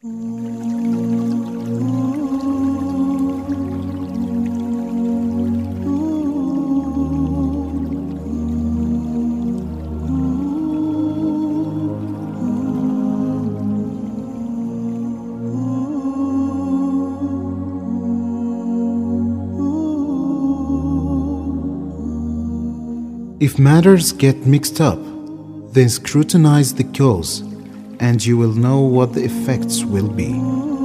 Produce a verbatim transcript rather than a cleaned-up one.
If matters get mixed up, then scrutinize the cause, and you will know what the effects will be.